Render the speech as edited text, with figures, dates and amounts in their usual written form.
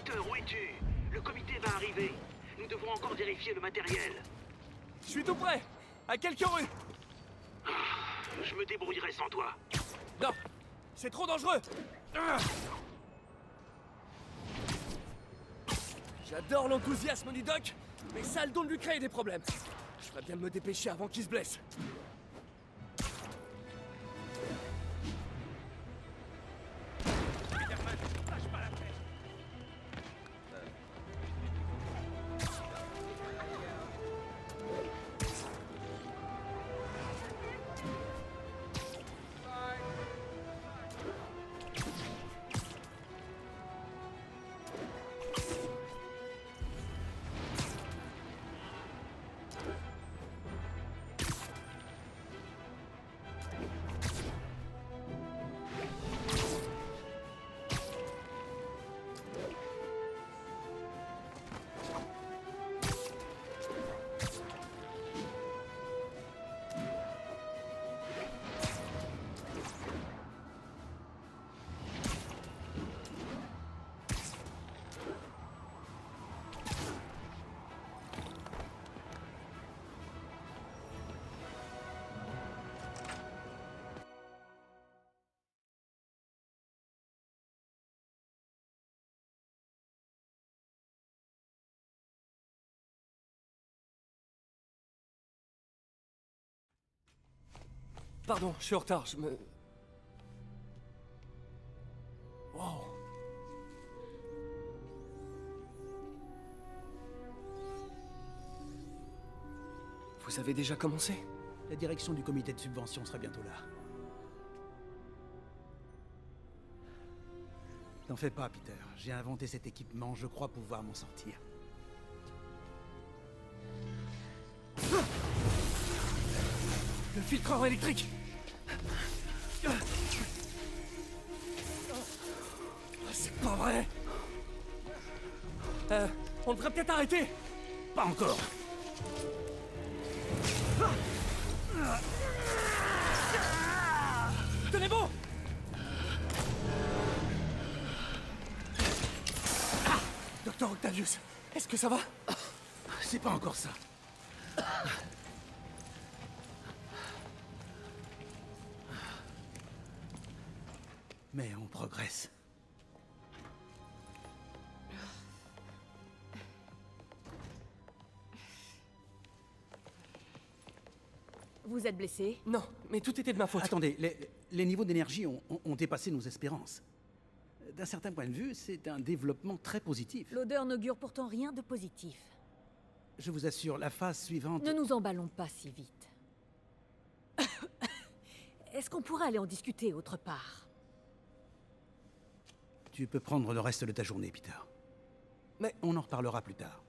Peter, où es-tu? Le comité va arriver. Nous devons encore vérifier le matériel. Je suis tout prêt. À quelques rues. Je me débrouillerai sans toi. Non, c'est trop dangereux. J'adore l'enthousiasme du doc, mais ça a le don de lui créer des problèmes. Je ferais bien de me dépêcher avant qu'il se blesse. Pardon, je suis en retard, je me... Wow. Vous avez déjà commencé? La direction du comité de subvention sera bientôt là. T'en fais pas, Peter. J'ai inventé cet équipement, je crois pouvoir m'en sortir. Le filtreur électrique! C'est pas vrai! On devrait peut-être arrêter! Pas encore! Tenez bon! Docteur Octavius, est-ce que ça va? C'est pas encore ça. Mais on progresse. Vous êtes blessé? Non, mais tout était de ma faute. Attendez, les niveaux d'énergie ont dépassé nos espérances. D'un certain point de vue, c'est un développement très positif. L'odeur n'augure pourtant rien de positif. Je vous assure, la phase suivante... Ne nous emballons pas si vite. Est-ce qu'on pourrait aller en discuter autre part? Tu peux prendre le reste de ta journée, Peter. Mais on en reparlera plus tard.